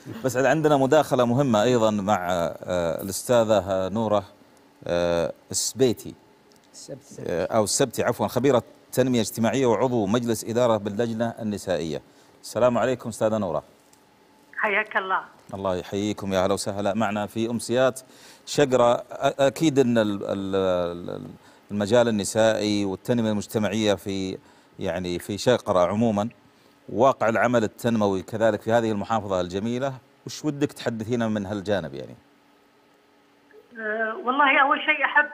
بس عندنا مداخلة مهمة أيضا مع الأستاذة نورة السبيتي أو السبتي عفوا، خبيرة تنمية اجتماعية وعضو مجلس إدارة باللجنة النسائية. السلام عليكم أستاذة نورة. حياك الله. الله يحييكم، يا أهلا وسهلا معنا في أمسيات شقرة. أكيد أن المجال النسائي والتنمية المجتمعية في شقرة عموما، واقع العمل التنموي كذلك في هذه المحافظة الجميلة، وش ودك تحدثينا من هالجانب يعني؟ والله أول شيء أحب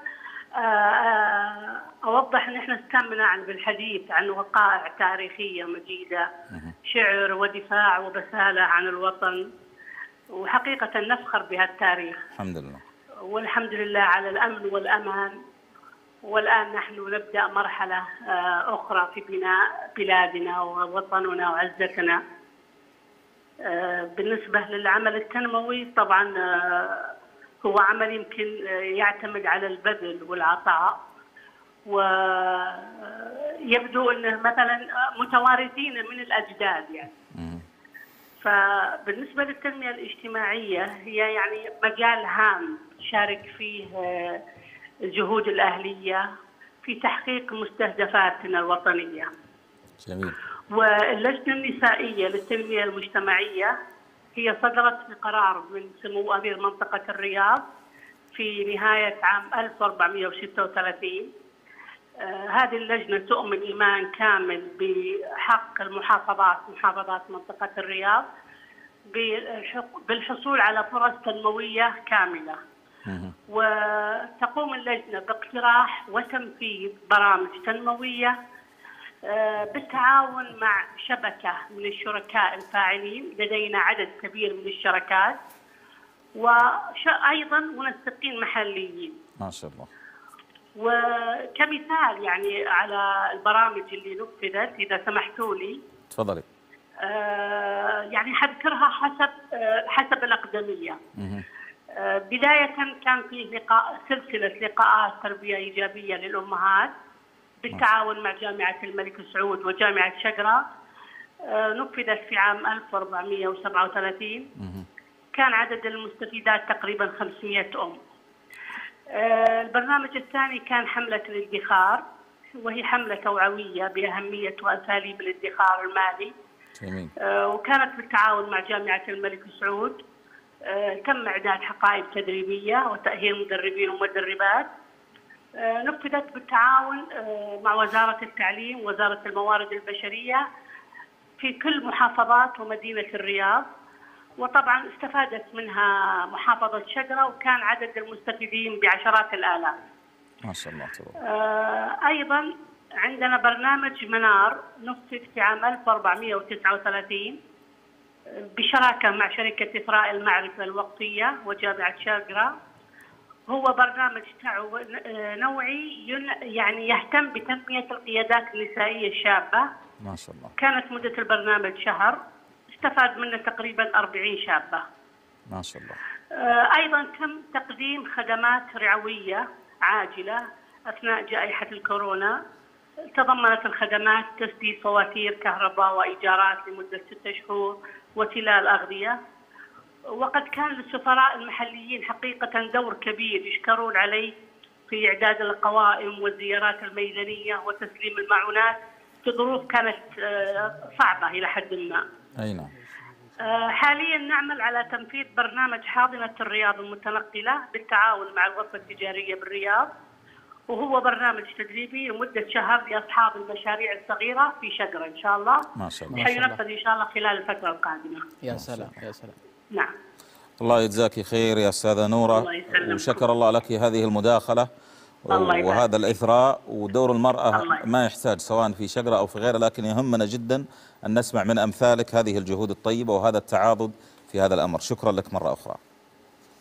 أوضح أن احنا استمنع بالحديث عن وقائع تاريخية مجيدة، شعر ودفاع وبسالة عن الوطن، وحقيقة نفخر بهالتاريخ الحمد لله، والحمد لله على الأمن والأمان. والآن نحن نبدأ مرحلة أخرى في بناء بلادنا ووطننا وعزتنا. بالنسبة للعمل التنموي طبعا هو عمل يمكن يعتمد على البذل والعطاء، ويبدو أنه مثلا متوارثين من الأجداد يعني. فبالنسبة للتنمية الاجتماعية هي يعني مجال هام شارك فيه الجهود الأهلية في تحقيق مستهدفاتنا الوطنية. جميل. واللجنة النسائية للتنمية المجتمعية هي صدرت بقرار من سمو أمير منطقة الرياض في نهاية عام 1436. هذه اللجنة تؤمن إيمان كامل بحق محافظات منطقة الرياض بالحصول على فرص تنموية كاملة. وتقوم اللجنة باقتراح وتنفيذ برامج تنموية بالتعاون مع شبكة من الشركاء الفاعلين، لدينا عدد كبير من الشركات وأيضا منسقين محليين ما شاء الله. وكمثال يعني على البرامج اللي نفذت إذا سمحتوا لي تفضلي. يعني حذكرها حسب الأقدمية. بداية كان في سلسلة لقاءات تربية إيجابية للأمهات بالتعاون مع جامعة الملك سعود وجامعة شقرة، نفذت في عام 1437. كان عدد المستفيدات تقريبا 500 أم. البرنامج الثاني كان حملة الادخار، وهي حملة توعوية بأهمية وأساليب الادخار المالي. جميل. وكانت بالتعاون مع جامعة الملك سعود. تم إعداد حقائب تدريبية وتأهيل مدربين ومدربات. نفذت بالتعاون مع وزارة التعليم ووزارة الموارد البشرية في كل محافظات ومدينة الرياض، وطبعا استفادت منها محافظة شقرة، وكان عدد المستفيدين بعشرات الآلاف. ما شاء الله. أيضا عندنا برنامج منار نفذ في عام 1439 بشراكة مع شركة إثراء المعرفة الوقتية وجامعة شقرة. هو برنامج نوعي يعني يهتم بتنمية القيادات النسائية الشابة. ما شاء الله. كانت مدة البرنامج شهر، استفاد منه تقريبا 40 شابة. ما شاء الله. أيضا تم تقديم خدمات رعوية عاجلة أثناء جائحة الكورونا. تضمنت الخدمات تسديد فواتير كهرباء وإيجارات لمدة 6 شهور وتلال أغذية. وقد كان للسفراء المحليين حقيقة دور كبير يشكرون عليه في إعداد القوائم والزيارات الميدانية وتسليم المعونات في ظروف كانت صعبة إلى حد ما. أي نعم. حاليا نعمل على تنفيذ برنامج حاضنة الرياض المتنقلة بالتعاون مع الغرفة التجارية بالرياض، وهو برنامج تدريبي لمدة شهر لأصحاب المشاريع الصغيرة في شقرة إن شاء الله. ما شاء الله. حينفذ إن شاء الله خلال الفترة القادمة. يا سلام يا سلام. نعم. الله يجزاك خير يا أستاذة نورة. الله يسلمك. وشكر الله لك هذه المداخلة وهذا الإثراء. ودور المرأة ما يحتاج سواء في شقرة أو في غيره، لكن يهمنا جدا أن نسمع من أمثالك هذه الجهود الطيبة وهذا التعاضد في هذا الأمر. شكرا لك مرة أخرى.